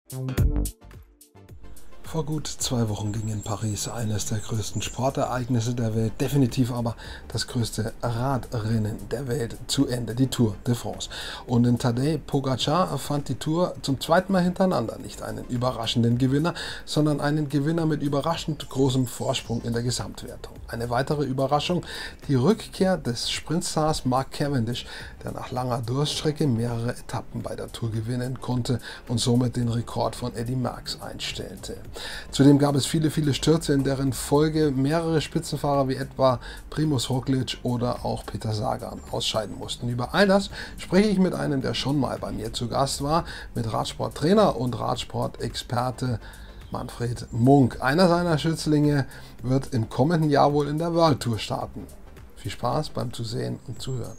Vor gut 2 Wochen ging in Paris eines der größten Sportereignisse der Welt, definitiv aber das größte Radrennen der Welt zu Ende, die Tour de France. Und in Tadej Pogačar fand die Tour zum zweiten Mal hintereinander nicht einen überraschenden Gewinner, sondern einen Gewinner mit überraschend großem Vorsprung in der Gesamtwertung. Eine weitere Überraschung, die Rückkehr des Sprintstars Mark Cavendish, der nach langer Durststrecke mehrere Etappen bei der Tour gewinnen konnte und somit den Rekord von Eddy Merckx einstellte. Zudem gab es viele Stürze, in deren Folge mehrere Spitzenfahrer wie etwa Primož Roglič oder auch Peter Sagan ausscheiden mussten. Über all das spreche ich mit einem, der schon mal bei mir zu Gast war, mit Radsporttrainer und Radsportexperte Manfred Munk. Einer seiner Schützlinge wird im kommenden Jahr wohl in der World Tour starten. Viel Spaß beim Zusehen und Zuhören.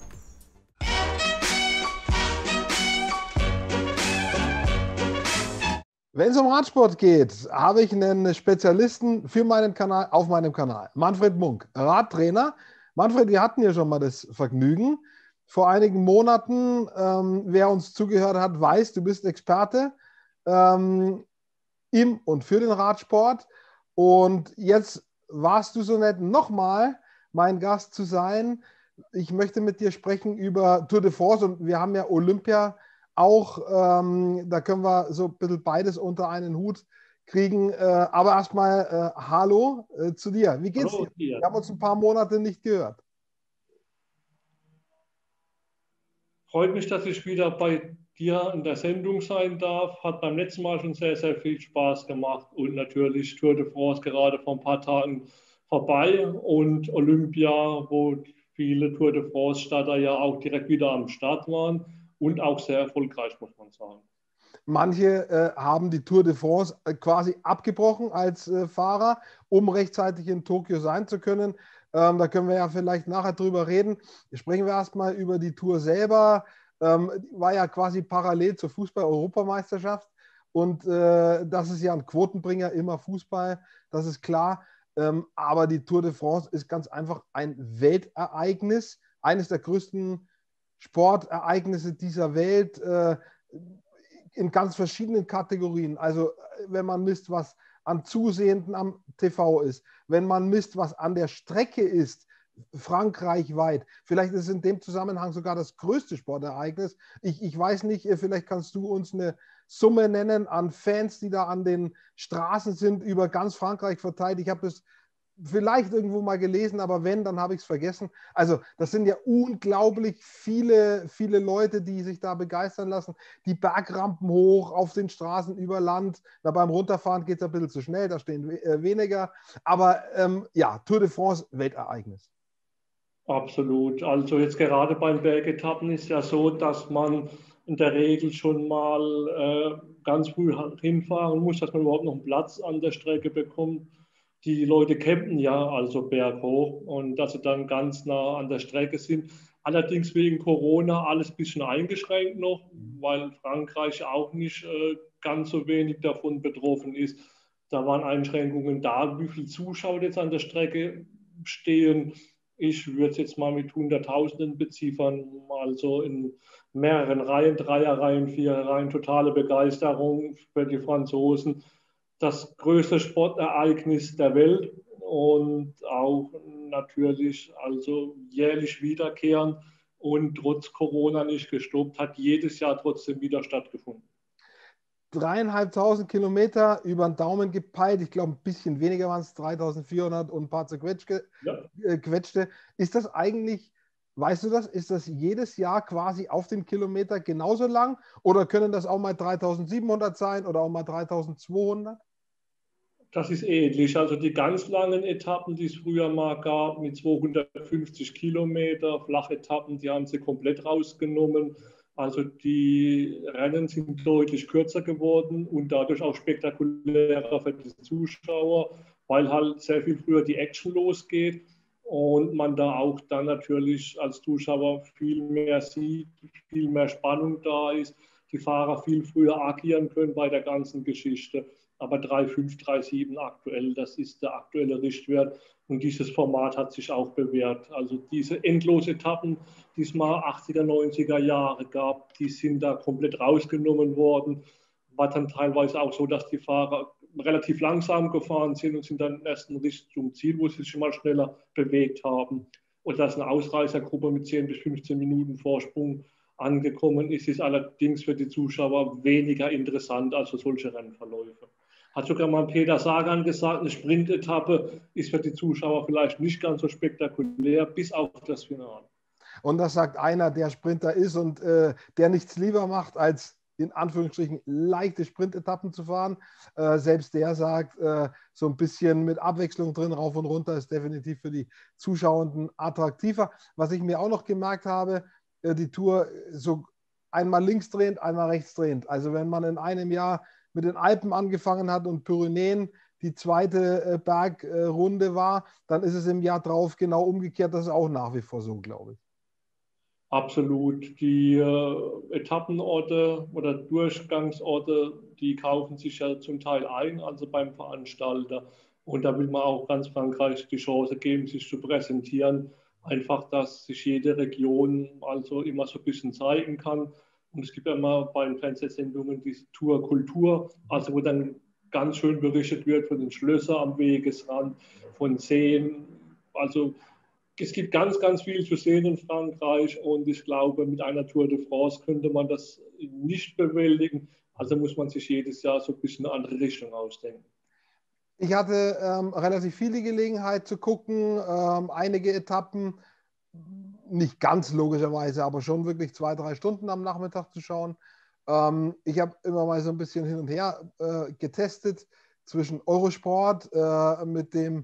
Wenn es um Radsport geht, habe ich einen Spezialisten für meinen Kanal, auf meinem Kanal, Manfred Munk, Radtrainer. Manfred, wir hatten ja schon mal das Vergnügen. Vor einigen Monaten, wer uns zugehört hat, weiß, du bist Experte im und für den Radsport. Und jetzt warst du so nett, nochmal mein Gast zu sein. Ich möchte mit dir sprechen über Tour de France und wir haben ja Olympia auch, da können wir so ein bisschen beides unter einen Hut kriegen. Aber erstmal hallo zu dir. Wie geht's Hallo, dir? dir. Wir haben uns ein paar Monate nicht gehört. Freut mich, dass ich wieder bei dir in der Sendung sein darf. Hat beim letzten Mal schon sehr viel Spaß gemacht. Und natürlich Tour de France gerade vor ein paar Tagen vorbei und Olympia, wo viele Tour de France-Starter ja auch direkt wieder am Start waren und auch sehr erfolgreich, muss man sagen. Manche haben die Tour de France quasi abgebrochen als Fahrer, um rechtzeitig in Tokio sein zu können. Da können wir ja vielleicht nachher drüber reden. Sprechen wir erstmal über die Tour selber. War ja quasi parallel zur Fußball-Europameisterschaft. Und das ist ja ein Quotenbringer, immer Fußball, das ist klar. Aber die Tour de France ist ganz einfach ein Weltereignis, eines der größten Sportereignisse dieser Welt. In ganz verschiedenen Kategorien. Also wenn man misst, was an Zusehenden am TV ist, wenn man misst, was an der Strecke ist, frankreichweit. Vielleicht ist es in dem Zusammenhang sogar das größte Sportereignis. Ich weiß nicht, vielleicht kannst du uns eine Summe nennen an Fans, die da an den Straßen sind, über ganz Frankreich verteilt. Ich habe es vielleicht irgendwo mal gelesen, aber wenn, dann habe ich es vergessen. Also das sind ja unglaublich viele Leute, die sich da begeistern lassen. Die Bergrampen hoch auf den Straßen über Land. Na, beim Runterfahren geht es ein bisschen zu schnell, da stehen weniger. Aber ja, Tour de France, Weltereignis. Absolut. Also jetzt gerade beim Bergetappen ist ja so, dass man in der Regel schon mal ganz früh hinfahren muss, dass man überhaupt noch einen Platz an der Strecke bekommt. Die Leute campen ja also berghoch und dass sie dann ganz nah an der Strecke sind. Allerdings wegen Corona alles ein bisschen eingeschränkt noch, weil Frankreich auch nicht ganz so wenig davon betroffen ist. Da waren Einschränkungen da, wie viele Zuschauer jetzt an der Strecke stehen. Ich würde es jetzt mal mit Hunderttausenden beziffern, also in mehreren Reihen, Dreierreihen, Viererreihen, totale Begeisterung für die Franzosen. Das größte Sportereignis der Welt und auch natürlich also jährlich wiederkehren und trotz Corona nicht gestoppt, hat jedes Jahr trotzdem wieder stattgefunden. 3.500 Kilometer über den Daumen gepeilt. Ich glaube, ein bisschen weniger waren es, 3.400 und ein paar zerquetschte. Ja. Ist das eigentlich, weißt du das, ist das jedes Jahr quasi auf den Kilometer genauso lang? Oder können das auch mal 3.700 sein oder auch mal 3.200? Das ist ähnlich. Also die ganz langen Etappen, die es früher mal gab, mit 250 Kilometer, Flachetappen, die haben sie komplett rausgenommen. Also die Rennen sind deutlich kürzer geworden und dadurch auch spektakulärer für die Zuschauer, weil halt sehr viel früher die Action losgeht und man da auch dann natürlich als Zuschauer viel mehr sieht, viel mehr Spannung da ist, die Fahrer viel früher agieren können bei der ganzen Geschichte. Aber 3,5, 3,7 aktuell, das ist der aktuelle Richtwert. Und dieses Format hat sich auch bewährt. Also diese endlose Etappen, die es mal 80er, 90er Jahre gab, die sind da komplett rausgenommen worden, war dann teilweise auch so, dass die Fahrer relativ langsam gefahren sind und sind dann erst Richtung Ziel, wo sie sich schon mal schneller bewegt haben. Und dass eine Ausreißergruppe mit 10 bis 15 Minuten Vorsprung angekommen ist, ist allerdings für die Zuschauer weniger interessant als für solche Rennverläufe. Hat sogar mal Peter Sagan gesagt, eine Sprintetappe ist für die Zuschauer vielleicht nicht ganz so spektakulär, bis auf das Finale. Und das sagt einer, der Sprinter ist und der nichts lieber macht, als in Anführungsstrichen leichte Sprintetappen zu fahren. Selbst der sagt, so ein bisschen mit Abwechslung drin, rauf und runter, ist definitiv für die Zuschauenden attraktiver. Was ich mir auch noch gemerkt habe, die Tour so einmal linksdrehend, einmal rechtsdrehend. Also wenn man in einem Jahr mit den Alpen angefangen hat und Pyrenäen die zweite Bergrunde war, dann ist es im Jahr drauf genau umgekehrt. Das ist auch nach wie vor so, glaube ich. Absolut. Die Etappenorte oder Durchgangsorte, die kaufen sich ja zum Teil ein, also beim Veranstalter. Und da will man auch ganz Frankreich die Chance geben, sich zu präsentieren. Einfach, dass sich jede Region also immer so ein bisschen zeigen kann. Und es gibt ja immer bei den Fernsehsendungen diese Tour Kultur, also wo dann ganz schön berichtet wird von den Schlössern am Wegesrand, von Seen. Also es gibt ganz, ganz viel zu sehen in Frankreich und ich glaube, mit einer Tour de France könnte man das nicht bewältigen. Also muss man sich jedes Jahr so ein bisschen eine andere Richtung ausdenken. Ich hatte relativ viele Gelegenheit zu gucken, einige Etappen, nicht ganz logischerweise, aber schon wirklich 2-3 Stunden am Nachmittag zu schauen. Ich habe immer mal so ein bisschen hin und her getestet zwischen Eurosport mit dem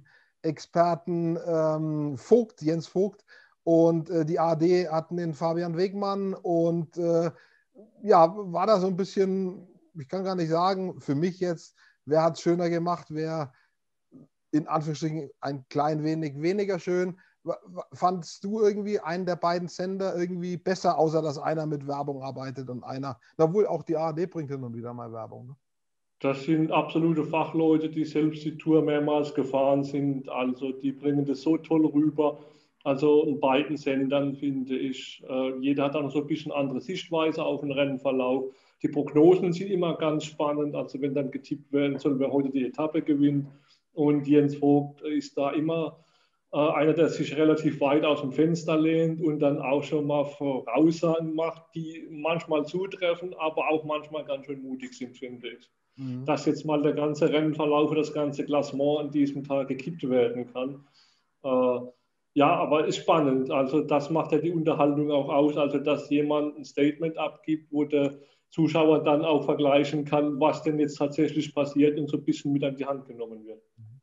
Experten Vogt, Jens Vogt, und die ARD hatten den Fabian Wegmann und ja, war da so ein bisschen, ich kann gar nicht sagen, für mich jetzt, wer hat es schöner gemacht, wer in Anführungsstrichen ein klein wenig weniger schön. Fandst du irgendwie einen der beiden Sender irgendwie besser, außer dass einer mit Werbung arbeitet und einer, obwohl auch die ARD bringt hin und wieder mal Werbung, ne? Das sind absolute Fachleute, die selbst die Tour mehrmals gefahren sind. Also die bringen das so toll rüber. Also in beiden Sendern finde ich, jeder hat dann so ein bisschen andere Sichtweise auf den Rennverlauf. Die Prognosen sind immer ganz spannend. Also wenn dann getippt werden soll, wer heute die Etappe gewinnt. Und Jens Vogt ist da immer einer, der sich relativ weit aus dem Fenster lehnt und dann auch schon mal Voraussagen macht, die manchmal zutreffen, aber auch manchmal ganz schön mutig sind, finde ich. Dass jetzt mal der ganze Rennverlauf, das ganze Klassement an diesem Tag gekippt werden kann. Ja, aber ist spannend. Also das macht ja die Unterhaltung auch aus. Also dass jemand ein Statement abgibt, wo der Zuschauer dann auch vergleichen kann, was denn jetzt tatsächlich passiert und so ein bisschen mit an die Hand genommen wird.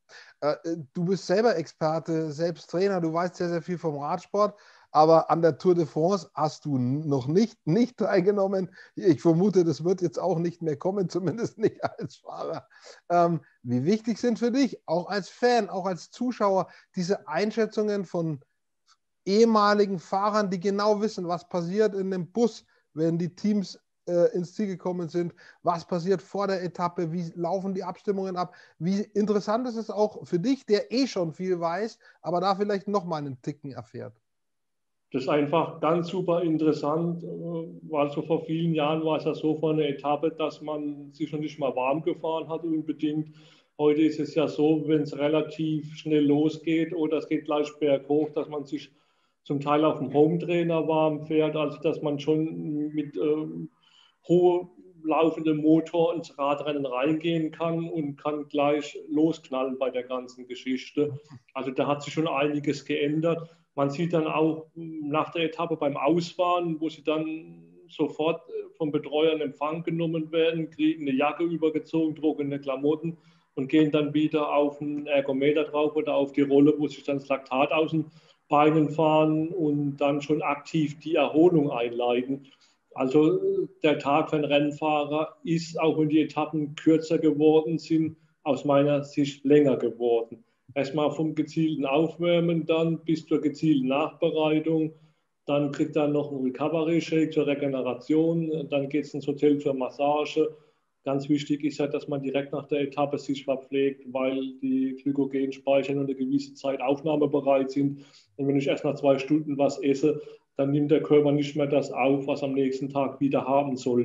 Du bist selber Experte, selbst Trainer, du weißt sehr, sehr viel vom Radsport, aber an der Tour de France hast du noch nicht teilgenommen. Ich vermute, das wird jetzt auch nicht mehr kommen, zumindest nicht als Fahrer. Wie wichtig sind für dich, auch als Fan, auch als Zuschauer, diese Einschätzungen von ehemaligen Fahrern, die genau wissen, was passiert in dem Bus, wenn die Teams ins Ziel gekommen sind, was passiert vor der Etappe, wie laufen die Abstimmungen ab, wie interessant ist es auch für dich, der schon viel weiß, aber da vielleicht nochmal einen Ticken erfährt. Das ist einfach ganz super interessant, weil so vor vielen Jahren war es ja so vor einer Etappe, dass man sich schon nicht mal warm gefahren hat unbedingt. Heute ist es ja so, wenn es relativ schnell losgeht oder es geht gleich berghoch, dass man sich zum Teil auf dem Hometrainer warm fährt, also dass man schon mit hoch laufendem Motor ins Radrennen reingehen kann und kann gleich losknallen bei der ganzen Geschichte. Also da hat sich schon einiges geändert. Man sieht dann auch nach der Etappe beim Ausfahren, wo sie dann sofort vom Betreuer in Empfang genommen werden, kriegen eine Jacke übergezogen, trockene Klamotten und gehen dann wieder auf einen Ergometer drauf oder auf die Rolle, wo sich dann das Laktat aus den Beinen fahren und dann schon aktiv die Erholung einleiten. Also der Tag für einen Rennfahrer ist, auch wenn die Etappen kürzer geworden sind, aus meiner Sicht länger geworden. Erstmal vom gezielten Aufwärmen dann bis zur gezielten Nachbereitung. Dann kriegt er noch einen Recovery-Shake zur Regeneration. Dann geht es ins Hotel zur Massage. Ganz wichtig ist ja, dass man direkt nach der Etappe sich verpflegt, weil die Glykogenspeicher nur eine gewisse Zeit aufnahmebereit sind. Und wenn ich erst nach 2 Stunden was esse, dann nimmt der Körper nicht mehr das auf, was am nächsten Tag wieder haben sollte.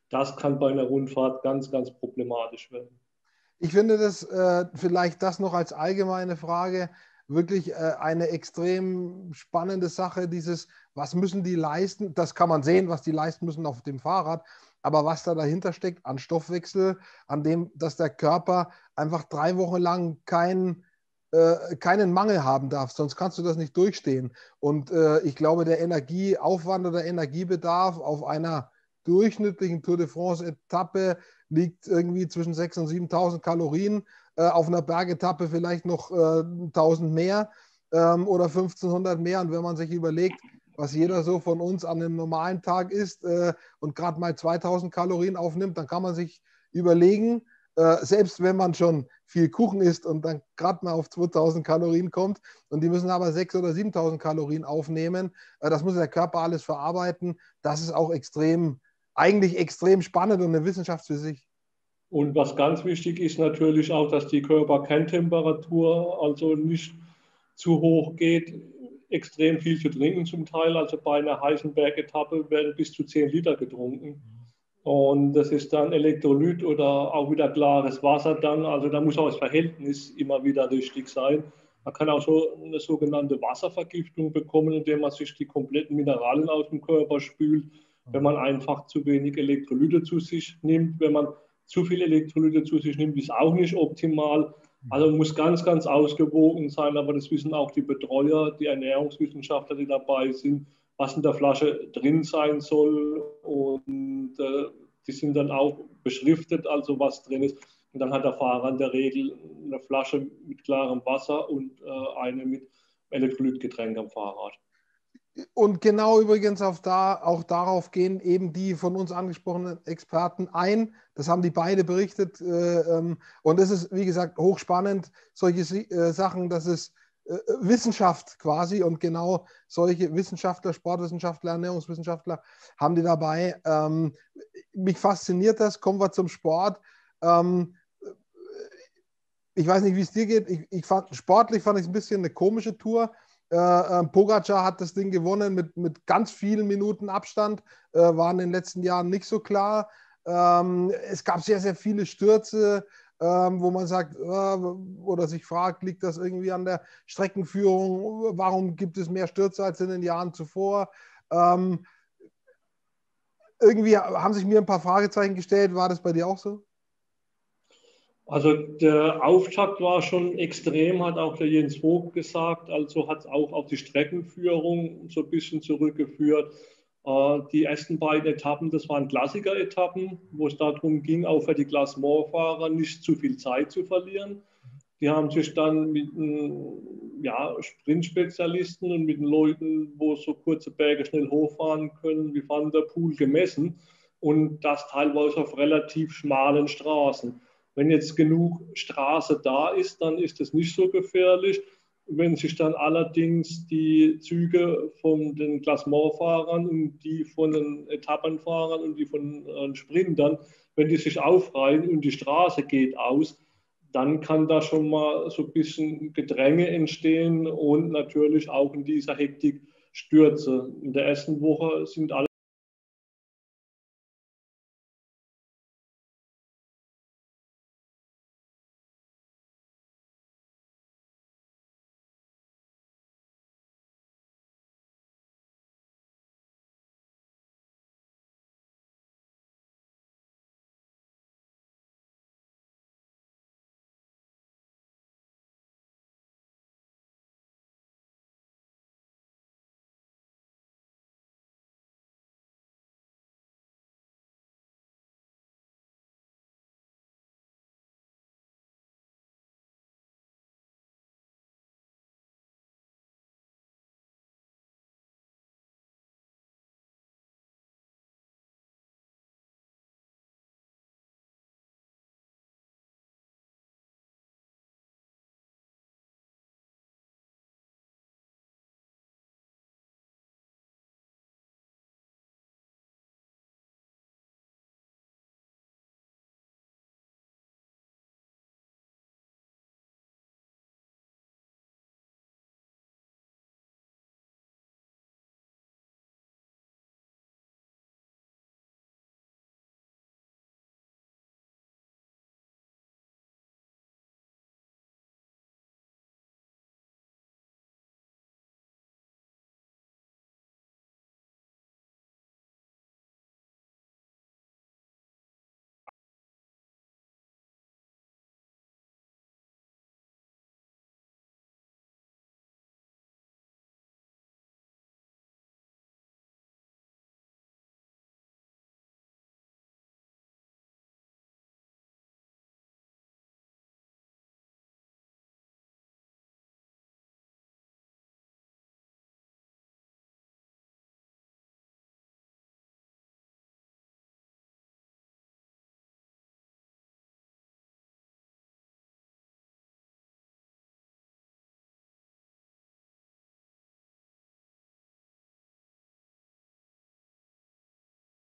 Das kann bei einer Rundfahrt ganz, ganz problematisch werden. Ich finde das vielleicht das noch als allgemeine Frage wirklich eine extrem spannende Sache, dieses, was müssen die leisten? Das kann man sehen, was die leisten müssen auf dem Fahrrad, aber was da dahinter steckt an Stoffwechsel, an dem, dass der Körper einfach 3 Wochen lang keinen Mangel haben darf, sonst kannst du das nicht durchstehen. Und ich glaube, der Energieaufwand oder Energiebedarf auf einer durchschnittlichen Tour de France-Etappe liegt irgendwie zwischen 6.000 und 7.000 Kalorien. Auf einer Bergetappe vielleicht noch 1.000 mehr oder 1.500 mehr. Und wenn man sich überlegt, was jeder so von uns an einem normalen Tag isst und gerade mal 2.000 Kalorien aufnimmt, dann kann man sich überlegen, selbst wenn man schon viel Kuchen isst und dann gerade mal auf 2.000 Kalorien kommt und die müssen aber 6.000 oder 7.000 Kalorien aufnehmen, das muss der Körper alles verarbeiten. Das ist auch eigentlich extrem spannend und eine Wissenschaft für sich. Und was ganz wichtig ist natürlich auch, dass die Körperkerntemperatur also nicht zu hoch geht, extrem viel zu trinken zum Teil. Also bei einer heißen Bergetappe werden bis zu 10 Liter getrunken. Und das ist dann Elektrolyt oder auch wieder klares Wasser dann. Also da muss auch das Verhältnis immer wieder richtig sein. Man kann auch so eine sogenannte Wasservergiftung bekommen, indem man sich die kompletten Mineralien aus dem Körper spült, wenn man einfach zu wenig Elektrolyte zu sich nimmt. Wenn man zu viel Elektrolyte zu sich nimmt, ist auch nicht optimal. Also muss ganz, ganz ausgewogen sein, aber das wissen auch die Betreuer, die Ernährungswissenschaftler, die dabei sind, was in der Flasche drin sein soll. Und die sind dann auch beschriftet, also was drin ist. Und dann hat der Fahrer in der Regel eine Flasche mit klarem Wasser und eine mit Elektrolytgetränk am Fahrrad. Und genau übrigens auch darauf gehen eben die von uns angesprochenen Experten ein. Das haben die beide berichtet. Und es ist, wie gesagt, hochspannend, solche Sachen, das ist Wissenschaft quasi. Und genau solche Wissenschaftler, Sportwissenschaftler, Ernährungswissenschaftler haben die dabei. Mich fasziniert das. Kommen wir zum Sport. Ähm, Ich weiß nicht, wie es dir geht. Sportlich fand ich es ein bisschen eine komische Tour. Pogacar hat das Ding gewonnen mit ganz vielen Minuten Abstand, war in den letzten Jahren nicht so klar. Es gab sehr, sehr viele Stürze, wo man sagt oder sich fragt, liegt das irgendwie an der Streckenführung? Warum gibt es mehr Stürze als in den Jahren zuvor? Ähm, Irgendwie haben sich mir ein paar Fragezeichen gestellt. War das bei dir auch so? Also der Auftakt war schon extrem, hat auch der Jens Vogt gesagt. Also hat es auch auf die Streckenführung so ein bisschen zurückgeführt. Die ersten beiden Etappen, das waren Klassiker-Etappen, wo es darum ging, auch für die Klassement-Fahrer nicht zu viel Zeit zu verlieren. Die haben sich dann mit ja, Sprintspezialisten und mit den Leuten, wo so kurze Berge schnell hochfahren können, wie Van der Poel, gemessen und das teilweise auf relativ schmalen Straßen. Wenn jetzt genug Straße da ist, dann ist es nicht so gefährlich. Wenn sich dann allerdings die Züge von den Klassementfahrern und die von den Etappenfahrern und die von den Sprintern, wenn die sich aufreihen und die Straße geht aus, dann kann da schon mal so ein bisschen Gedränge entstehen und natürlich auch in dieser Hektik Stürze. In der ersten Woche sind alle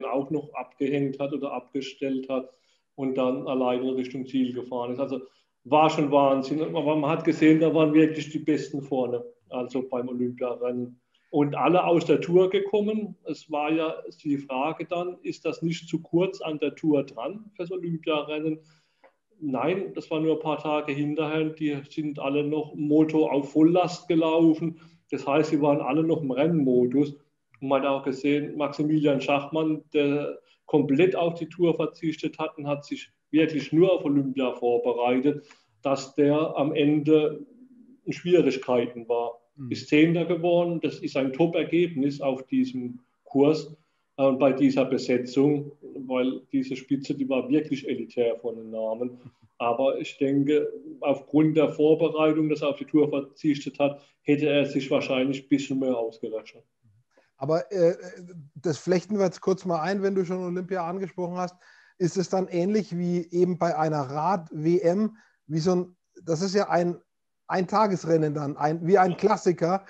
auch noch abgehängt hat oder abgestellt hat und dann alleine Richtung Ziel gefahren ist. Also war schon Wahnsinn. Aber man hat gesehen, da waren wirklich die Besten vorne, also beim Olympiarennen. Und alle aus der Tour gekommen. Es war ja die Frage dann, ist das nicht zu kurz an der Tour dran fürs Olympiarennen? Nein, das war nur ein paar Tage hinterher. Die sind alle noch Motor auf Volllast gelaufen. Das heißt, sie waren alle noch im Rennmodus. Und man hat auch gesehen, Maximilian Schachmann, der komplett auf die Tour verzichtet hat und hat sich wirklich nur auf Olympia vorbereitet, dass der am Ende in Schwierigkeiten war. Ist Zehnter geworden. Das ist ein Top-Ergebnis auf diesem Kurs und bei dieser Besetzung, weil diese Spitze, die war wirklich elitär von den Namen. Aber ich denke, aufgrund der Vorbereitung, dass er auf die Tour verzichtet hat, hätte er sich wahrscheinlich ein bisschen mehr ausgerechnet. Aber das flechten wir jetzt kurz mal ein, wenn du schon Olympia angesprochen hast. Ist es dann ähnlich wie eben bei einer Rad-WM, wie so ein, das ist ja ein Tagesrennen dann, wie ein Klassiker,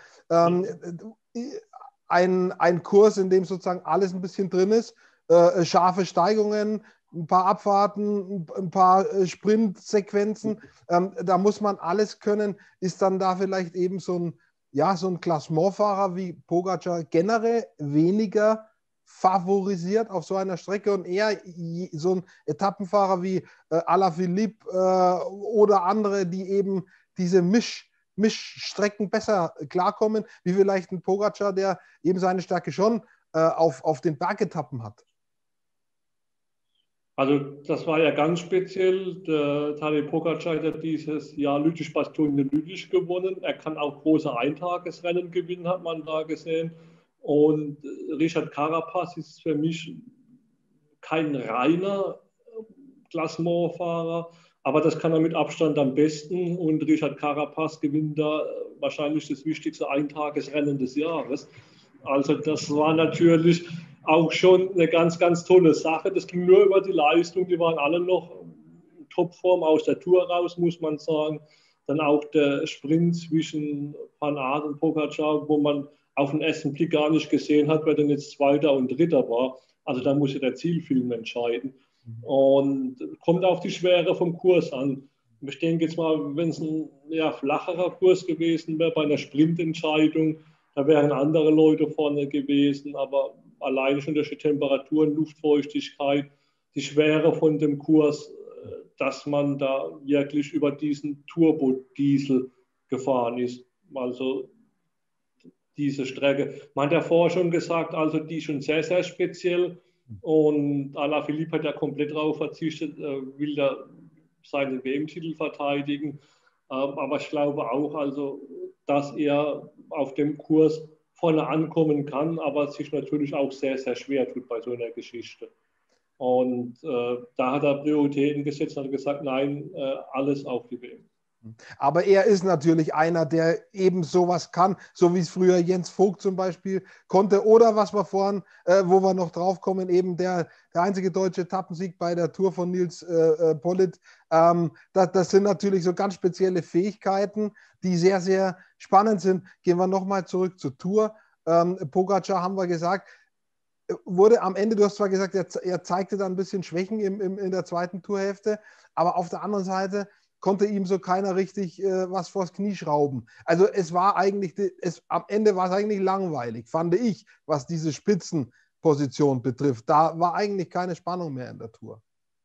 ein Kurs, in dem sozusagen alles ein bisschen drin ist, scharfe Steigungen, ein paar Abfahrten, ein paar Sprintsequenzen, da muss man alles können. Ist dann da vielleicht eben so ein Klassementfahrer wie Pogačar generell weniger favorisiert auf so einer Strecke und eher so ein Etappenfahrer wie Alaphilippe oder andere, die eben diese Mischstrecken besser klarkommen, wie vielleicht ein Pogačar, der eben seine Stärke schon auf den Bergetappen hat. Also das war ja ganz speziell. Der Tadej Pogačar hat dieses Jahr Lüttich-Bastogne-Lüttich gewonnen. Er kann auch große Eintagesrennen gewinnen, hat man da gesehen. Und Richard Carapaz ist für mich kein reiner Klassementfahrer, aber das kann er mit Abstand am besten. Und Richard Carapaz gewinnt da wahrscheinlich das wichtigste Eintagesrennen des Jahres. Also das war natürlich auch schon eine ganz, ganz tolle Sache. Das ging nur über die Leistung. Die waren alle noch in Topform aus der Tour raus, muss man sagen. Dann auch der Sprint zwischen Van Aert und Pogačar, wo man auf den ersten Blick gar nicht gesehen hat, wer denn jetzt Zweiter und Dritter war. Also da muss ja der Zielfilm entscheiden. Und kommt auf die Schwere vom Kurs an. Ich denke jetzt mal, wenn es ein flacherer Kurs gewesen wäre, bei einer Sprintentscheidung, da wären andere Leute vorne gewesen, aber alleine schon durch die Temperaturen, Luftfeuchtigkeit, die Schwere von dem Kurs, dass man da wirklich über diesen Turbo-Diesel gefahren ist. Also diese Strecke. Man hat ja vorher schon gesagt, also die ist schon sehr, sehr speziell. Und Alaphilippe hat ja komplett darauf verzichtet, will da seinen WM-Titel verteidigen. Aber ich glaube auch, also, dass er auf dem Kurs vorne ankommen kann, aber sich natürlich auch sehr, sehr schwer tut bei so einer Geschichte. Und da hat er Prioritäten gesetzt und hat gesagt, nein, alles auf die WM. Aber er ist natürlich einer, der eben sowas kann, so wie es früher Jens Vogt zum Beispiel konnte. Oder was wir vorhin, wo wir noch drauf kommen, eben der einzige deutsche Etappensieg bei der Tour von Nils Politt. Das sind natürlich so ganz spezielle Fähigkeiten, die sehr, sehr spannend sind. Gehen wir nochmal zurück zur Tour. Pogačar, haben wir gesagt, wurde am Ende, du hast zwar gesagt, er zeigte da ein bisschen Schwächen in der zweiten Tourhälfte, aber auf der anderen Seite konnte ihm so keiner richtig was vors Knie schrauben. Also es war eigentlich, am Ende war es eigentlich langweilig, fand ich, was diese Spitzenposition betrifft. Da war eigentlich keine Spannung mehr in der Tour.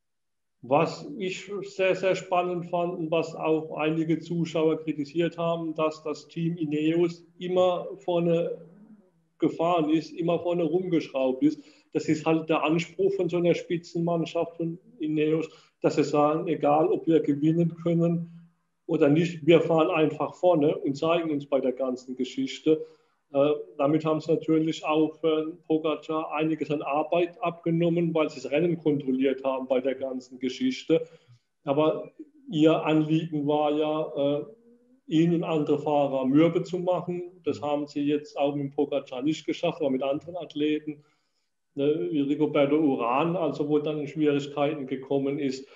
Was ich sehr, sehr spannend fand und was auch einige Zuschauer kritisiert haben, dass das Team Ineos immer vorne gefahren ist, immer vorne rumgeschraubt ist. Das ist halt der Anspruch von so einer Spitzenmannschaft von Ineos, dass sie sagen, egal ob wir gewinnen können oder nicht, wir fahren einfach vorne und zeigen uns bei der ganzen Geschichte. Damit haben sie natürlich auch für Pogačar einiges an Arbeit abgenommen, weil sie das Rennen kontrolliert haben bei der ganzen Geschichte. Aber ihr Anliegen war ja, ihn und andere Fahrer mürbe zu machen. Das haben sie jetzt auch mit Pogačar nicht geschafft, aber mit anderen Athleten, wie Rigoberto Urán, also wo dann in Schwierigkeiten gekommen ist.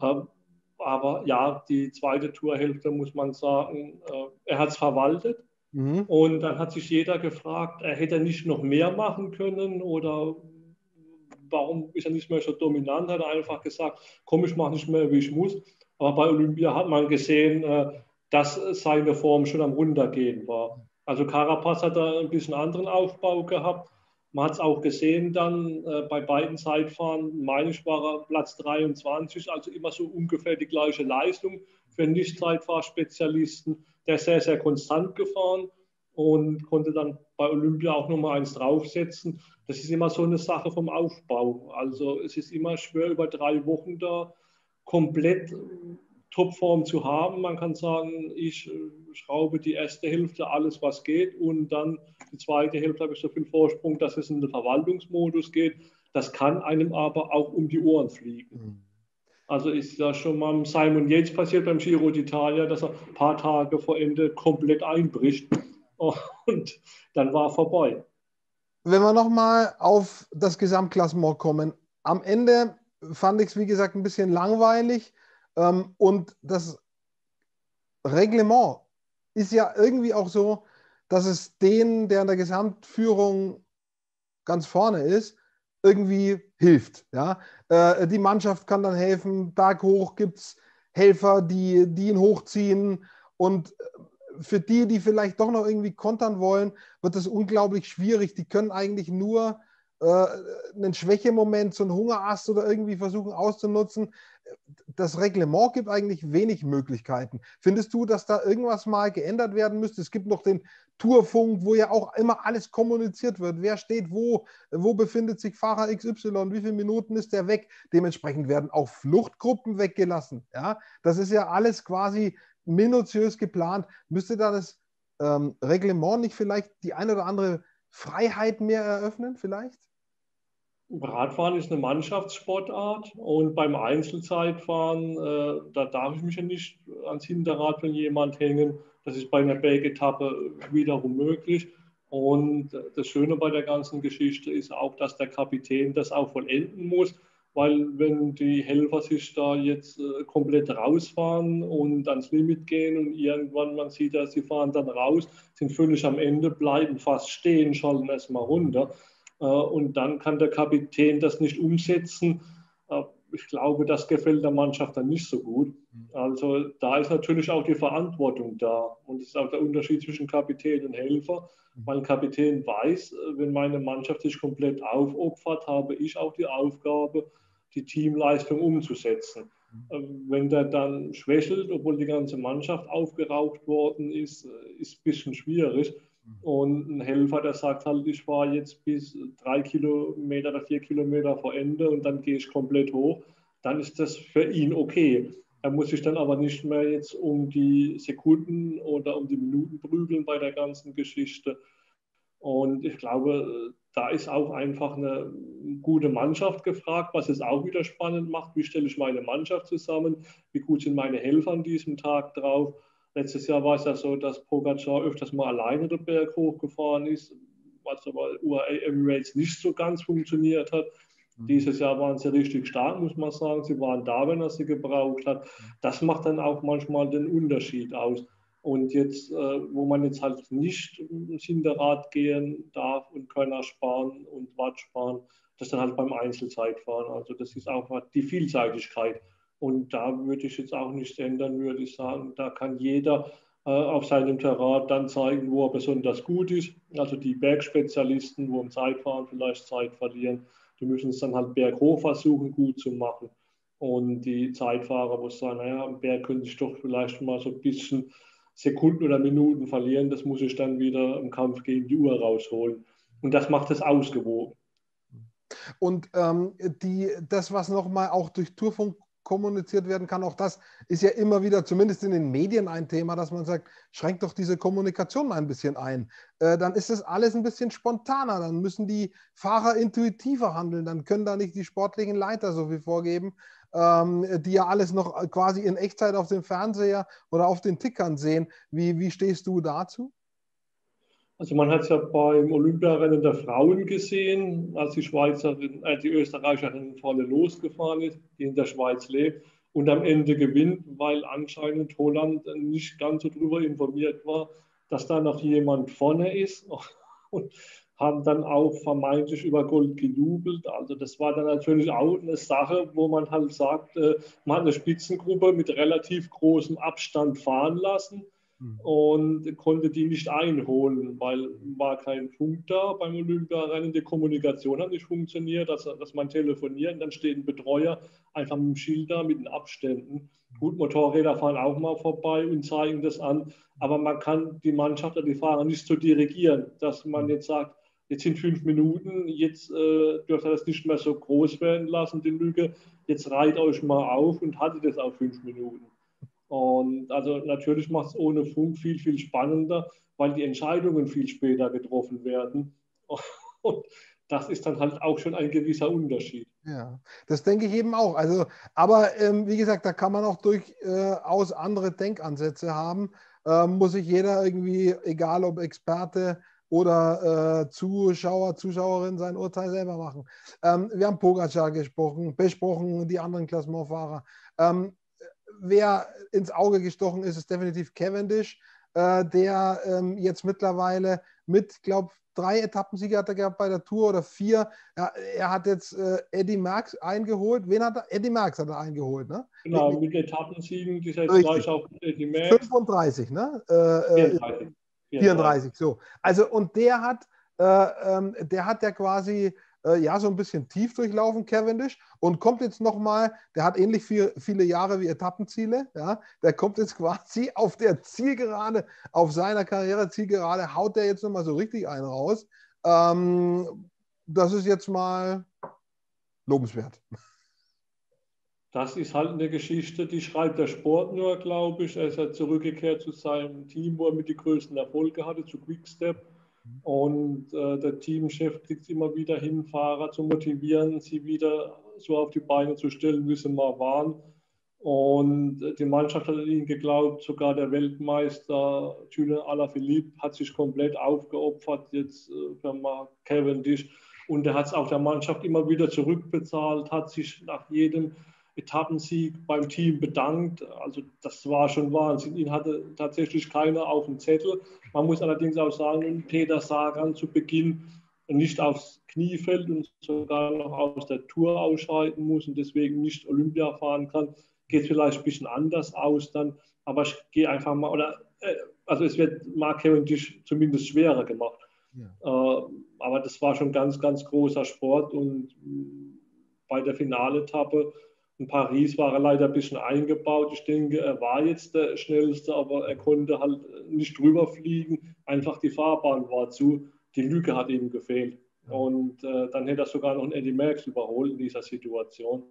Aber ja, die zweite Tourhälfte, muss man sagen, er hat es verwaltet. Und dann hat sich jeder gefragt, er hätte nicht noch mehr machen können oder warum ist er nicht mehr so dominant, hat er einfach gesagt, komm, ich mache nicht mehr, wie ich muss. Aber bei Olympia hat man gesehen, dass seine Form schon am Runtergehen war. Also Carapaz hat da ein bisschen anderen Aufbau gehabt. Man hat es auch gesehen dann bei beiden Zeitfahren, meine ich, war er Platz 23, also immer so ungefähr die gleiche Leistung für einen Nicht-Zeitfahrspezialisten. Der ist sehr, sehr konstant gefahren und konnte dann bei Olympia auch nochmal eins draufsetzen. Das ist immer so eine Sache vom Aufbau. Also es ist immer schwer, über 3 Wochen da komplett Topform zu haben. Man kann sagen, ich schraube die erste Hälfte alles, was geht, und dann die zweite Hälfte habe ich so viel Vorsprung, dass es in den Verwaltungsmodus geht. Das kann einem aber auch um die Ohren fliegen. Also ist ja schon mal Simon Yates passiert beim Giro d'Italia, dass er ein paar Tage vor Ende komplett einbricht und dann war vorbei. Wenn wir nochmal auf das Gesamtklassement kommen, am Ende fand ich es, wie gesagt, ein bisschen langweilig. Und das Reglement ist ja irgendwie auch so, dass es den, der in der Gesamtführung ganz vorne ist, irgendwie hilft. Ja? Die Mannschaft kann dann helfen, berghoch gibt es Helfer, die ihn hochziehen, und für die, die vielleicht doch noch irgendwie kontern wollen, wird es unglaublich schwierig. Die können eigentlich nur einen Schwächemoment, so einen Hungerast oder irgendwie versuchen auszunutzen. Das Reglement gibt eigentlich wenig Möglichkeiten. Findest du, dass da irgendwas mal geändert werden müsste? Es gibt noch den Tourfunk, wo ja auch immer alles kommuniziert wird. Wer steht wo befindet sich Fahrer XY, wie viele Minuten ist der weg? Dementsprechend werden auch Fluchtgruppen weggelassen. Ja? Das ist ja alles quasi minutiös geplant. Müsste da das Reglement nicht vielleicht die eine oder andere Freiheit mehr eröffnen, vielleicht? Radfahren ist eine Mannschaftssportart, und beim Einzelzeitfahren, da darf ich mich ja nicht ans Hinterrad von jemand hängen. Das ist bei einer Bergetappe wiederum möglich. Und das Schöne bei der ganzen Geschichte ist auch, dass der Kapitän das auch vollenden muss, weil wenn die Helfer sich da jetzt komplett rausfahren und ans Limit gehen und irgendwann man sieht, dass sie fahren dann raus, sind völlig am Ende, bleiben fast stehen, schalten erstmal runter. Und dann kann der Kapitän das nicht umsetzen. Ich glaube, das gefällt der Mannschaft dann nicht so gut. Also da ist natürlich auch die Verantwortung da. Und das ist auch der Unterschied zwischen Kapitän und Helfer. Mein Kapitän weiß, wenn meine Mannschaft sich komplett aufopfert, habe ich auch die Aufgabe, die Teamleistung umzusetzen. Wenn der dann schwächelt, obwohl die ganze Mannschaft aufgeraucht worden ist ein bisschen schwierig. Und ein Helfer, der sagt halt, ich fahre jetzt bis 3 Kilometer oder 4 Kilometer vor Ende und dann gehe ich komplett hoch, dann ist das für ihn okay. Er muss sich dann aber nicht mehr jetzt um die Sekunden oder um die Minuten prügeln bei der ganzen Geschichte. Und ich glaube, da ist auch einfach eine gute Mannschaft gefragt, was es auch wieder spannend macht. Wie stelle ich meine Mannschaft zusammen? Wie gut sind meine Helfer an diesem Tag drauf? Letztes Jahr war es ja so, dass Pogacar öfters mal alleine den Berg hochgefahren ist, was aber UAE Emirates nicht so ganz funktioniert hat. Dieses Jahr waren sie richtig stark, muss man sagen. Sie waren da, wenn er sie gebraucht hat. Das macht dann auch manchmal den Unterschied aus. Und jetzt, wo man jetzt halt nicht ins Hinterrad gehen darf und Körner sparen und Watt sparen, das dann halt beim Einzelzeitfahren. Also das ist auch die Vielseitigkeit. Und da würde ich jetzt auch nichts ändern, würde ich sagen. Da kann jeder auf seinem Terrain dann zeigen, wo er besonders gut ist. Also die Bergspezialisten, wo im Zeitfahren vielleicht Zeit verlieren, die müssen es dann halt berghoch versuchen, gut zu machen. Und die Zeitfahrer, wo es sagen, naja, am Berg könnte ich doch vielleicht mal so ein bisschen Sekunden oder Minuten verlieren, das muss ich dann wieder im Kampf gegen die Uhr rausholen. Und das macht es ausgewogen. Und das, was nochmal auch durch Tourfunk kommuniziert werden kann, auch das ist ja immer wieder, zumindest in den Medien, ein Thema, dass man sagt, schränkt doch diese Kommunikation mal ein bisschen ein. Dann ist das alles ein bisschen spontaner, dann müssen die Fahrer intuitiver handeln, dann können da nicht die sportlichen Leiter so viel vorgeben, die ja alles noch quasi in Echtzeit auf dem Fernseher oder auf den Tickern sehen. Wie stehst du dazu? Also man hat es ja beim Olympiarennen der Frauen gesehen, als die Österreicherin vorne losgefahren ist, die in der Schweiz lebt und am Ende gewinnt, weil anscheinend Holland nicht ganz so darüber informiert war, dass da noch jemand vorne ist und haben dann auch vermeintlich über Gold gejubelt. Also das war dann natürlich auch eine Sache, wo man halt sagt, man hat eine Spitzengruppe mit relativ großem Abstand fahren lassen und konnte die nicht einholen, weil war kein Funk da beim Olympiarennen. Die Kommunikation hat nicht funktioniert, dass man telefoniert, dann steht ein Betreuer einfach mit dem Schild da, mit den Abständen. Gut, Motorräder fahren auch mal vorbei und zeigen das an, aber man kann die Mannschaft oder die Fahrer nicht so dirigieren, dass man jetzt sagt, jetzt sind 5 Minuten, jetzt dürft ihr das nicht mehr so groß werden lassen, die Lücke. Jetzt reiht euch mal auf und haltet es auf 5 Minuten. Und also natürlich macht es ohne Funk viel, viel spannender, weil die Entscheidungen viel später getroffen werden. Und das ist dann halt auch schon ein gewisser Unterschied. Ja, das denke ich eben auch. Also, aber wie gesagt, da kann man auch durchaus andere Denkansätze haben. Muss sich jeder irgendwie, egal ob Experte oder Zuschauer, Zuschauerin, sein Urteil selber machen. Wir haben Pogacar besprochen, die anderen Klassementfahrer. Wer ins Auge gestochen ist, ist definitiv Cavendish, der jetzt mittlerweile mit, glaube ich, 3 Etappensiege hat er gehabt bei der Tour oder 4. Ja, er hat jetzt Eddy Merckx eingeholt. Wen hat er? Eddy Merckx hat er eingeholt, ne? Genau, mit Etappensiegen, die ist jetzt Richtig. gleich auf Eddy Merckx. 35, ne? 34. 34, so. Also, und der hat ja quasi ja so ein bisschen tief durchlaufen, Cavendish, und kommt jetzt nochmal, der hat ähnlich viele Jahre wie Etappenziele, ja, der kommt jetzt quasi auf der Zielgerade, auf seiner Karriere-Zielgerade, haut der jetzt nochmal so richtig einen raus. Das ist jetzt mal lobenswert. Das ist halt eine Geschichte, die schreibt der Sport nur, glaube ich. Er ist ja zurückgekehrt zu seinem Team, wo er mit die größten Erfolge hatte, zu Quickstep. Und der Teamchef kriegt es immer wieder hin, Fahrer zu motivieren, sie wieder so auf die Beine zu stellen, wie sie mal waren. Und die Mannschaft hat an ihn geglaubt, sogar der Weltmeister Julian Alaphilippe hat sich komplett aufgeopfert jetzt für Mark Cavendish. Und er hat es auch der Mannschaft immer wieder zurückbezahlt, hat sich nach jedem Etappensieg beim Team bedankt. Also das war schon Wahnsinn. Ihn hatte tatsächlich keiner auf dem Zettel. Man muss allerdings auch sagen, wenn Peter Sagan zu Beginn nicht aufs Knie fällt und sogar noch aus der Tour ausscheiden muss und deswegen nicht Olympia fahren kann, geht es vielleicht ein bisschen anders aus dann. Aber ich gehe einfach mal, also es wird Mark Cavendish zumindest schwerer gemacht. Ja. Aber das war schon ganz, ganz großer Sport und bei der Finaletappe in Paris war er leider ein bisschen eingebaut. Ich denke, er war jetzt der Schnellste, aber er konnte halt nicht drüber fliegen. Einfach die Fahrbahn war zu. Die Lücke hat ihm gefehlt. Und dann hätte er sogar noch einen Eddy Merckx überholt in dieser Situation.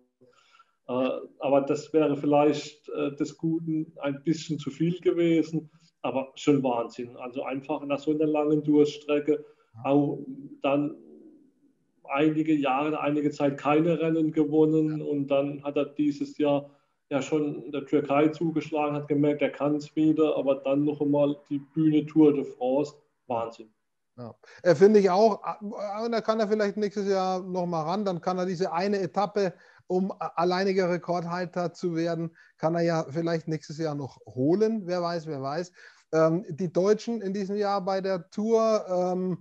Aber das wäre vielleicht des Guten ein bisschen zu viel gewesen. Aber schon Wahnsinn. Also einfach nach so einer langen Durststrecke auch dann einige Jahre, einige Zeit keine Rennen gewonnen und dann hat er dieses Jahr ja schon in der Türkei zugeschlagen, hat gemerkt, er kann es wieder, aber dann noch einmal die Bühne Tour de France, Wahnsinn. Ja. Finde ich auch, und da kann er vielleicht nächstes Jahr nochmal ran, dann kann er diese eine Etappe, um alleiniger Rekordhalter zu werden, kann er ja vielleicht nächstes Jahr noch holen, wer weiß, wer weiß. Die Deutschen in diesem Jahr bei der Tour,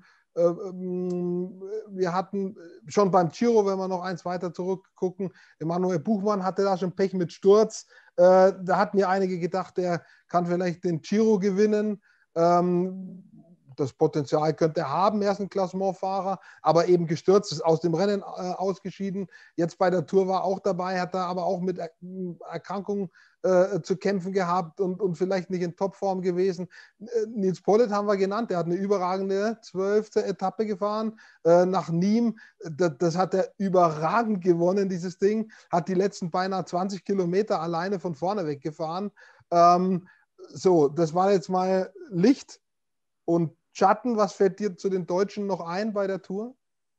wir hatten schon beim Giro, wenn wir noch eins weiter zurückgucken, Emanuel Buchmann hatte da schon Pech mit Sturz. Da hatten ja einige gedacht, der kann vielleicht den Giro gewinnen. Das Potenzial könnte er haben, er ist ein Klassementfahrer, aber eben gestürzt, ist aus dem Rennen ausgeschieden. Jetzt bei der Tour war auch dabei, hat er aber auch mit Erkrankungen zu kämpfen gehabt und vielleicht nicht in Topform gewesen. Nils Politt haben wir genannt, der hat eine überragende 12. Etappe gefahren nach Nîmes. Das hat er überragend gewonnen, dieses Ding. Hat die letzten beinahe 20 Kilometer alleine von vorne weggefahren. So, das war jetzt mal Licht und Schatten. Was fällt dir zu den Deutschen noch ein bei der Tour?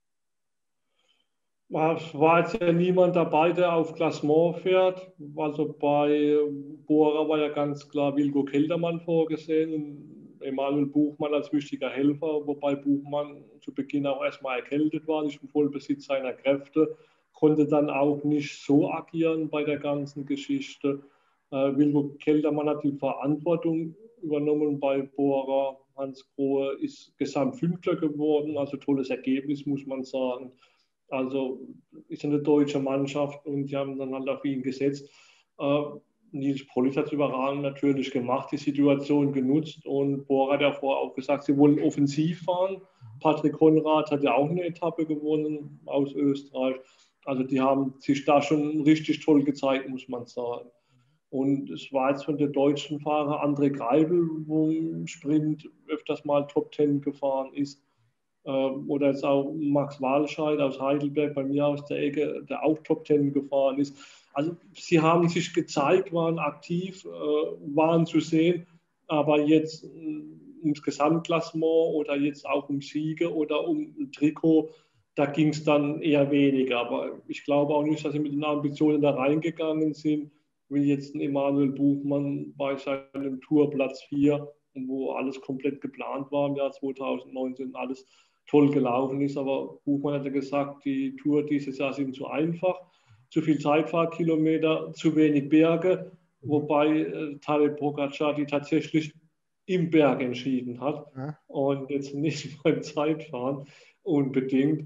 Es war jetzt ja niemand dabei, der auf Klassement fährt. Also bei Bora war ja ganz klar Wilco Kelderman vorgesehen und Emanuel Buchmann als wichtiger Helfer, wobei Buchmann zu Beginn auch erstmal erkältet war, nicht im Vollbesitz seiner Kräfte, konnte dann auch nicht so agieren bei der ganzen Geschichte. Wilco Kelderman hat die Verantwortung übernommen bei Bora, Hans Grohe ist Gesamtfünfter geworden, also tolles Ergebnis, muss man sagen. Also ist eine deutsche Mannschaft und die haben dann halt auf ihn gesetzt. Nils Politt hat es überragend natürlich gemacht, die Situation genutzt und Bora hat ja vorher auch gesagt, sie wollen offensiv fahren. Patrick Konrad hat ja auch eine Etappe gewonnen aus Österreich. Also die haben sich da schon richtig toll gezeigt, muss man sagen. Und es war jetzt von der deutschen Fahrer André Greipel, wo im Sprint öfters mal Top 10 gefahren ist. Oder jetzt auch Max Walscheid aus Heidelberg, bei mir aus der Ecke, der auch Top 10 gefahren ist. Also sie haben sich gezeigt, waren aktiv, waren zu sehen, aber jetzt ums Gesamtklassement oder jetzt auch um Siege oder um ein Trikot, da ging es dann eher weniger. Aber ich glaube auch nicht, dass sie mit den Ambitionen da reingegangen sind, wie jetzt ein Emanuel Buchmann bei seinem Tour Platz 4, wo alles komplett geplant war im Jahr 2019, alles toll gelaufen ist. Aber Buchmann hat ja gesagt, die Tour dieses Jahr sind zu einfach, zu viel Zeitfahrkilometer, zu wenig Berge, wobei Tadej Pogačar die tatsächlich im Berg entschieden hat und jetzt nicht beim Zeitfahren unbedingt.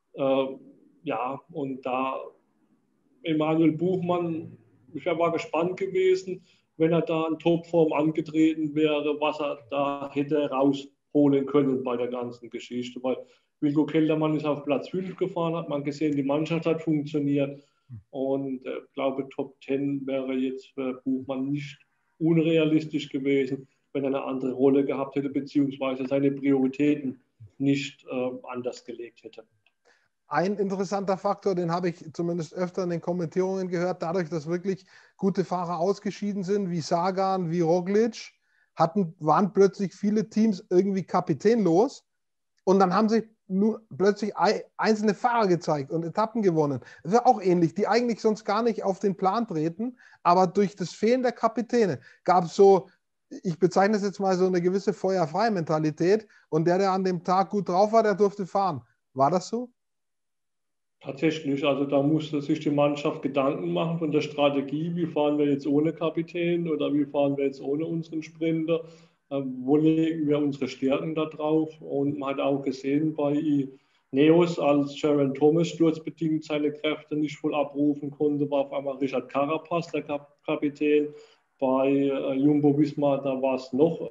Ja, und da Emanuel Buchmann, ich war gespannt gewesen, wenn er da in Topform angetreten wäre, was er da hätte rausholen können bei der ganzen Geschichte. Weil Wilco Kelderman ist auf Platz 5 gefahren, hat man gesehen, die Mannschaft hat funktioniert. Und ich glaube, Top 10 wäre jetzt für Buchmann nicht unrealistisch gewesen, wenn er eine andere Rolle gehabt hätte, beziehungsweise seine Prioritäten nicht anders gelegt hätte. Ein interessanter Faktor, den habe ich zumindest öfter in den Kommentierungen gehört, dadurch, dass wirklich gute Fahrer ausgeschieden sind, wie Sagan, wie Roglic, waren plötzlich viele Teams irgendwie kapitänlos und dann haben sich nur plötzlich einzelne Fahrer gezeigt und Etappen gewonnen. Das ist auch ähnlich, die eigentlich sonst gar nicht auf den Plan treten, aber durch das Fehlen der Kapitäne gab es so, ich bezeichne es jetzt mal so eine gewisse Feuerfrei-Mentalität und der an dem Tag gut drauf war, der durfte fahren. War das so? Tatsächlich, also da musste sich die Mannschaft Gedanken machen von der Strategie, wie fahren wir jetzt ohne Kapitän oder wie fahren wir jetzt ohne unseren Sprinter, wo legen wir unsere Stärken da drauf. Und man hat auch gesehen bei Ineos, als Geraint Thomas sturzbedingt seine Kräfte nicht voll abrufen konnte, war auf einmal Richard Carapaz der Kapitän. Bei Jumbo-Visma, da war es noch,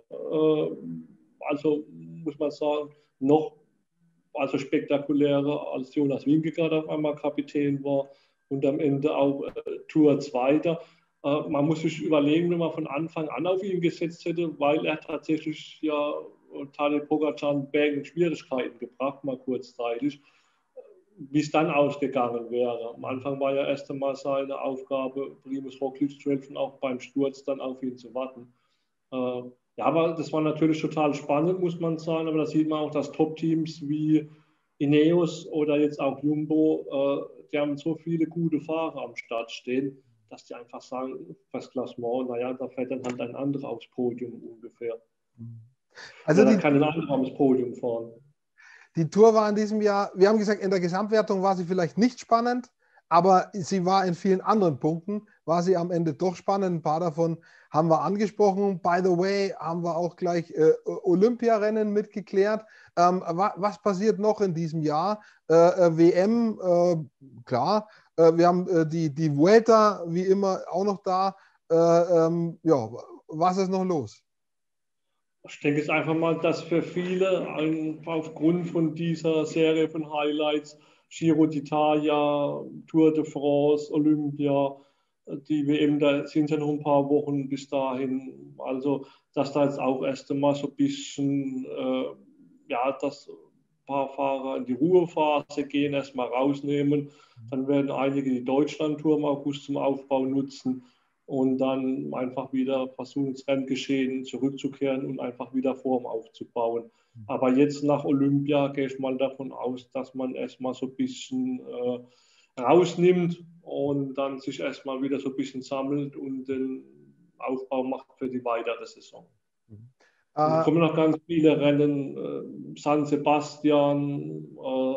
also muss man sagen, noch also spektakulärer, als Jonas Vingegaard auf einmal Kapitän war und am Ende auch Tour Zweiter. Man muss sich überlegen, wenn man von Anfang an auf ihn gesetzt hätte, weil er tatsächlich ja Tadej Pogačar in Bergen Schwierigkeiten gebracht, mal kurzzeitig, wie es dann ausgegangen wäre. Am Anfang war ja erst einmal seine Aufgabe, Primož Roglič zu helfen, auch beim Sturz dann auf ihn zu warten. Ja, aber das war natürlich total spannend, muss man sagen. Aber da sieht man auch, dass Top-Teams wie Ineos oder jetzt auch Jumbo, die haben so viele gute Fahrer am Start stehen, dass die einfach sagen, das Klassement, naja, da fährt dann halt ein anderer aufs Podium ungefähr. Also da kann ein anderer aufs Podium fahren. Die Tour war in diesem Jahr, wir haben gesagt, in der Gesamtwertung war sie vielleicht nicht spannend, aber sie war in vielen anderen Punkten, war sie am Ende doch spannend. Ein paar davon haben wir angesprochen. By the way, haben wir auch gleich Olympiarennen mitgeklärt. Was passiert noch in diesem Jahr? WM, klar. Wir haben die Vuelta, wie immer, auch noch da. Ja, was ist noch los? Ich denke es einfach mal, dass für viele aufgrund von dieser Serie von Highlights Giro d'Italia, Tour de France, Olympia, die WM, da sind ja noch ein paar Wochen bis dahin. Also, dass da jetzt auch erst einmal so ein bisschen, ja, dass ein paar Fahrer in die Ruhephase gehen, erstmal rausnehmen. Dann werden einige die Deutschland-Tour im August zum Aufbau nutzen und dann einfach wieder versuchen, ins Renngeschehen zurückzukehren und einfach wieder Form aufzubauen. Aber jetzt nach Olympia gehe ich mal davon aus, dass man erstmal so ein bisschen rausnimmt und dann sich erstmal wieder so ein bisschen sammelt und den Aufbau macht für die weitere Saison. Es kommen noch ganz viele Rennen, San Sebastian,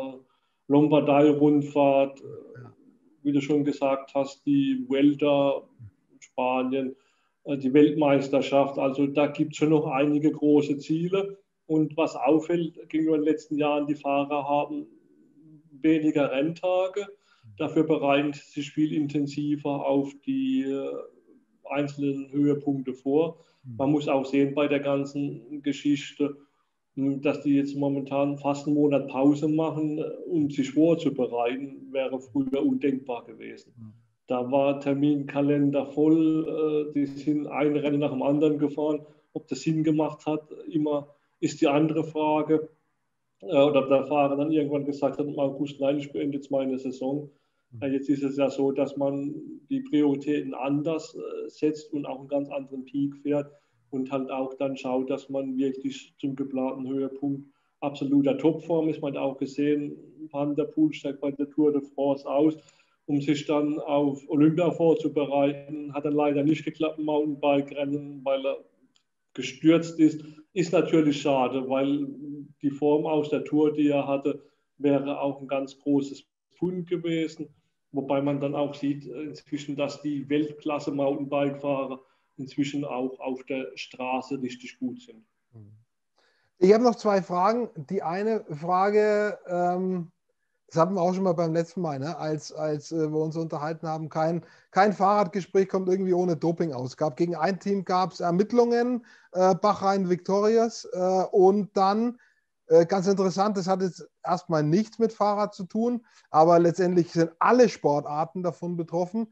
Lombardei-Rundfahrt, wie du schon gesagt hast, die Vuelta in Spanien, die Weltmeisterschaft. Also da gibt es schon noch einige große Ziele. Und was auffällt gegenüber den letzten Jahren, die Fahrer haben weniger Renntage, dafür bereiten sie sich viel intensiver auf die einzelnen Höhepunkte vor. Man muss auch sehen bei der ganzen Geschichte, dass die jetzt momentan fast einen Monat Pause machen, um sich vorzubereiten, wäre früher undenkbar gewesen. Da war Terminkalender voll, die sind ein Rennen nach dem anderen gefahren. Ob das Sinn gemacht hat, immer ist die andere Frage. Oder der Fahrer dann irgendwann gesagt hat, im August, nein, ich beende jetzt meine Saison. Jetzt ist es ja so, dass man die Prioritäten anders setzt und auch einen ganz anderen Peak fährt und halt auch dann schaut, dass man wirklich zum geplanten Höhepunkt absoluter Topform ist. Man hat auch gesehen, Van der Poel steigt bei der Tour de France aus, um sich dann auf Olympia vorzubereiten. Hat dann leider nicht geklappt im Mountainbike-Rennen, weil er gestürzt ist. Ist natürlich schade, weil die Form aus der Tour, die er hatte, wäre auch ein ganz großes Pfund gewesen. Wobei man dann auch sieht inzwischen, dass die Weltklasse-Mountainbike-Fahrer inzwischen auch auf der Straße richtig gut sind. Ich habe noch zwei Fragen. Die eine Frage, das hatten wir auch schon mal beim letzten Mal, ne? als wir uns unterhalten haben, kein Fahrradgespräch kommt irgendwie ohne Doping aus. Gegen ein Team gab es Ermittlungen, Bahrain Victorious, und dann, ganz interessant, das hat jetzt erstmal nichts mit Fahrrad zu tun, aber letztendlich sind alle Sportarten davon betroffen.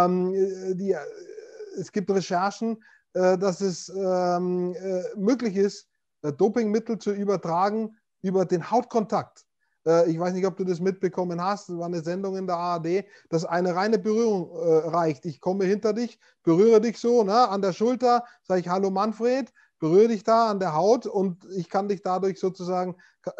Es gibt Recherchen, dass es möglich ist, Dopingmittel zu übertragen über den Hautkontakt. Ich weiß nicht, ob du das mitbekommen hast, das war eine Sendung in der ARD, dass eine reine Berührung reicht. Ich komme hinter dich, berühre dich so, ne, an der Schulter, sage ich Hallo Manfred, berühre dich da an der Haut und ich kann dich dadurch sozusagen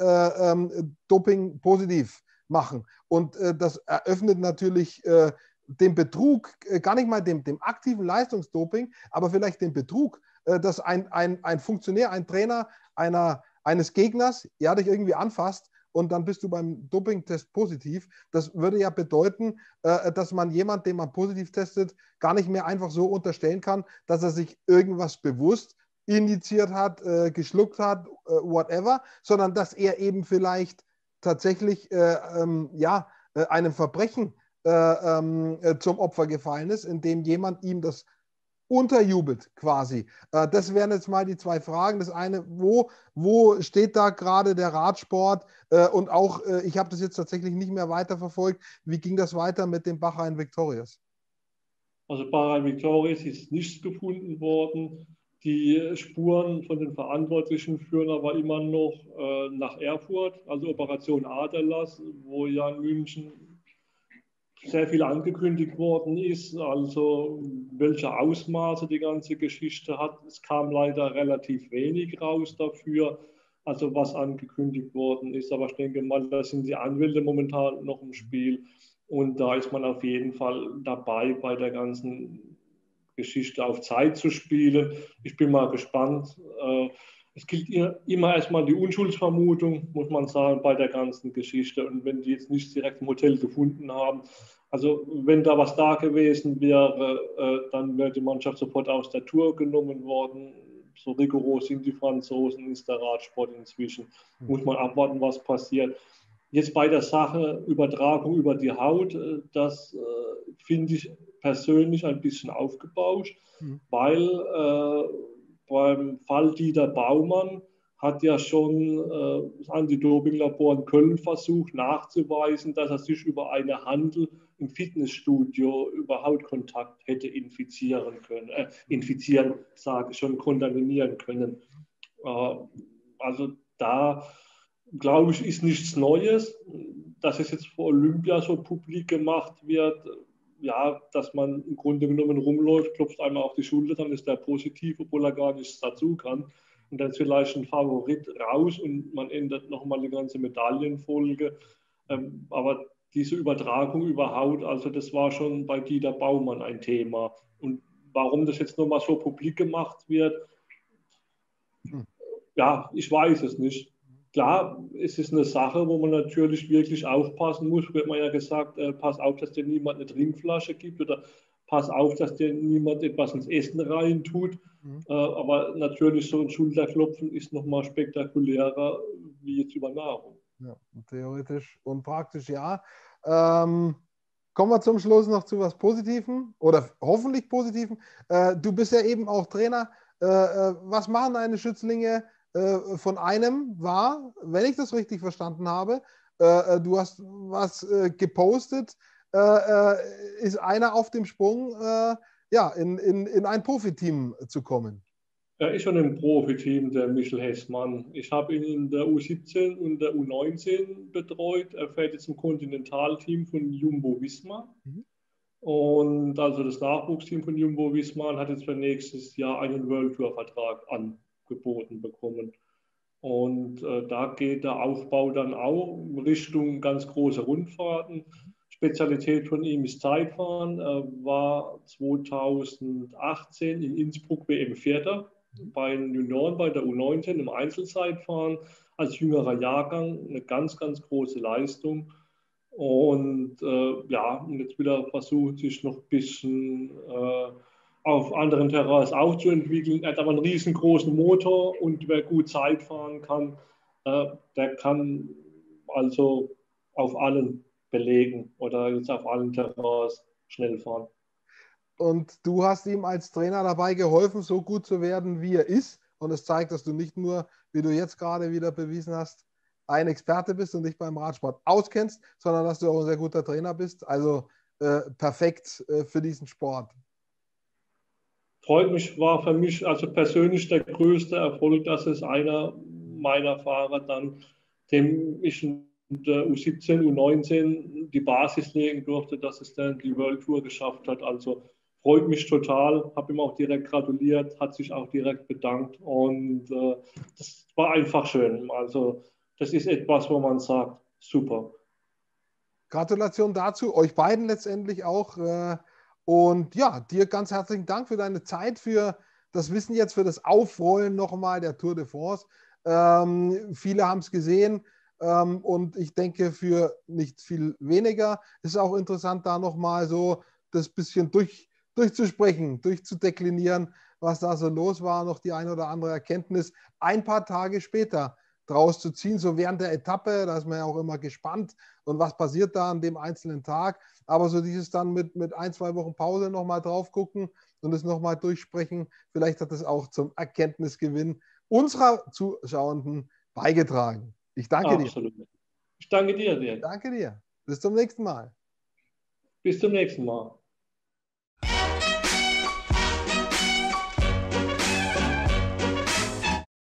Doping positiv machen. Und das eröffnet natürlich den Betrug, gar nicht mal dem aktiven Leistungsdoping, aber vielleicht den Betrug, dass ein Funktionär, ein Trainer eines Gegners, ja, dich irgendwie anfasst und dann bist du beim Dopingtest positiv. Das würde ja bedeuten, dass man jemand, den man positiv testet, gar nicht mehr einfach so unterstellen kann, dass er sich irgendwas bewusst injiziert hat, geschluckt hat, whatever, sondern dass er eben vielleicht tatsächlich einem Verbrechen zum Opfer gefallen ist, indem jemand ihm das unterjubelt quasi. Das wären jetzt mal die zwei Fragen. Das eine, wo steht da gerade der Radsport? Und auch, ich habe das jetzt tatsächlich nicht mehr weiterverfolgt. Wie ging das weiter mit dem Bahrain Victorious? Also Bahrain Victorious ist nichts gefunden worden. Die Spuren von den Verantwortlichen führen aber immer noch nach Erfurt, also Operation Aderlass, wo ja in München sehr viel angekündigt worden ist, also welche Ausmaße die ganze Geschichte hat. Es kam leider relativ wenig raus dafür, also was angekündigt worden ist. Aber ich denke mal, da sind die Anwälte momentan noch im Spiel und da ist man auf jeden Fall dabei, bei der ganzen Geschichte auf Zeit zu spielen. Ich bin mal gespannt. Es gilt immer erstmal die Unschuldsvermutung, muss man sagen, bei der ganzen Geschichte. Und wenn die jetzt nicht direkt im Hotel gefunden haben, also wenn da was da gewesen wäre, dann wäre die Mannschaft sofort aus der Tour genommen worden. So rigoros sind die Franzosen, ist der Radsport inzwischen. Muss man abwarten, was passiert. Jetzt bei der Sache Übertragung über die Haut, das finde ich persönlich ein bisschen aufgebauscht, weil beim Fall Dieter Baumann hat ja schon das Anti-Doping-Labor in Köln versucht nachzuweisen, dass er sich über eine Handel im Fitnessstudio über Hautkontakt hätte kontaminieren können. Also da glaube ich, ist nichts Neues, dass es jetzt vor Olympia so publik gemacht wird, ja, dass man im Grunde genommen rumläuft, klopft einmal auf die Schulter, dann ist der positiv, obwohl er gar nichts dazu kann. Und dann ist vielleicht ein Favorit raus und man ändert nochmal die ganze Medaillenfolge. Aber diese Übertragung über Haut, also das war schon bei Dieter Baumann ein Thema. Und warum das jetzt nochmal so publik gemacht wird, ja, ich weiß es nicht. Klar, es ist eine Sache, wo man natürlich wirklich aufpassen muss. Wird man ja gesagt, pass auf, dass dir niemand eine Trinkflasche gibt oder pass auf, dass dir niemand etwas ins Essen rein tut. Aber natürlich so ein Schulterklopfen ist nochmal spektakulärer wie jetzt über Nahrung. Ja, theoretisch und praktisch ja. Kommen wir zum Schluss noch zu was Positivem oder hoffentlich Positivem. Du bist ja eben auch Trainer. Was machen deine Schützlinge von einem war, wenn ich das richtig verstanden habe, du hast was gepostet, ist einer auf dem Sprung, ja, in ein Profiteam zu kommen. Er ist schon im Profiteam, der Michel Hessmann. Ich habe ihn in der U17 und der U19 betreut. Er fährt jetzt im Kontinentalteam von Jumbo Visma. Und also das Nachwuchsteam von Jumbo Visma hat jetzt für nächstes Jahr einen World Tour Vertrag angeboten bekommen. Und da geht der Aufbau dann auch Richtung ganz große Rundfahrten. Spezialität von ihm ist Zeitfahren. Er war 2018 in Innsbruck WM Vierter bei den Junioren, bei der U19 im Einzelzeitfahren als jüngerer Jahrgang. Eine ganz, ganz große Leistung. Und ja, jetzt will er versuchen, sich noch ein bisschen auf anderen Terrains auch zu entwickeln. Er hat aber einen riesengroßen Motor und wer gut Zeit fahren kann, der kann also auf allen Belegen oder jetzt auf allen Terrains schnell fahren. Und du hast ihm als Trainer dabei geholfen, so gut zu werden, wie er ist. Und es zeigt, dass du nicht nur, wie du jetzt gerade wieder bewiesen hast, ein Experte bist und dich beim Radsport auskennst, sondern dass du auch ein sehr guter Trainer bist. Also perfekt für diesen Sport. Freut mich, war für mich also persönlich der größte Erfolg, dass es einer meiner Fahrer dann, dem ich in der U17, U19 die Basis legen durfte, dass es dann die World Tour geschafft hat. Also freut mich total, habe ihm auch direkt gratuliert, hat sich auch direkt bedankt und das war einfach schön. Also das ist etwas, wo man sagt, super. Gratulation dazu, euch beiden letztendlich auch. Und ja, dir ganz herzlichen Dank für deine Zeit, für das Wissen jetzt, für das Aufrollen nochmal der Tour de France. Viele haben es gesehen und ich denke, für nicht viel weniger ist es auch interessant, da nochmal so das bisschen durchzusprechen, durchzudeklinieren, was da so los war, noch die eine oder andere Erkenntnis ein paar Tage später draus zu ziehen, so während der Etappe, da ist man ja auch immer gespannt und was passiert da an dem einzelnen Tag, aber so dieses dann mit 1, 2 Wochen Pause nochmal drauf gucken und es nochmal durchsprechen, vielleicht hat es auch zum Erkenntnisgewinn unserer Zuschauenden beigetragen. Ich danke dir. Absolut. Ich danke dir, Dirk. Danke dir. Bis zum nächsten Mal. Bis zum nächsten Mal.